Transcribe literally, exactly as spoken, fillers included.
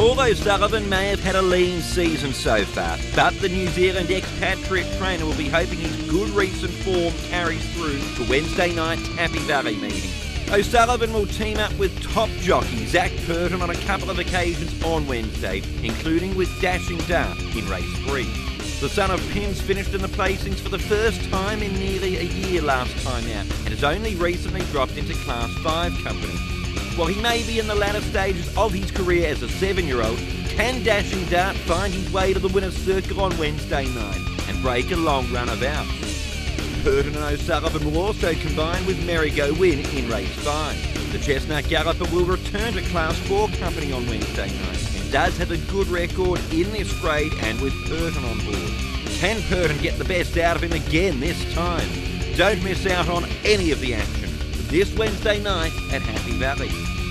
Paul O'Sullivan may have had a lean season so far, but the New Zealand expatriate trainer will be hoping his good recent form carries through for Wednesday night's Happy Valley meeting. O'Sullivan will team up with top jockey Zac Purton on a couple of occasions on Wednesday, including with Dashing Dart in race three. The son of Pins finished in the placings for the first time in nearly a year last time out, and has only recently dropped into Class five company. While he may be in the latter stages of his career as a seven-year-old, can Dashing Dart find his way to the winner's circle on Wednesday night and break a long run of outs? Purton and O'Sullivan will also combine with Merry Go Win in race five. The Chestnut Galloper will return to Class four company on Wednesday night and does have a good record in this grade and with Purton on board. Can Purton get the best out of him again this time? Don't miss out on any of the action this Wednesday night at Happy Valley.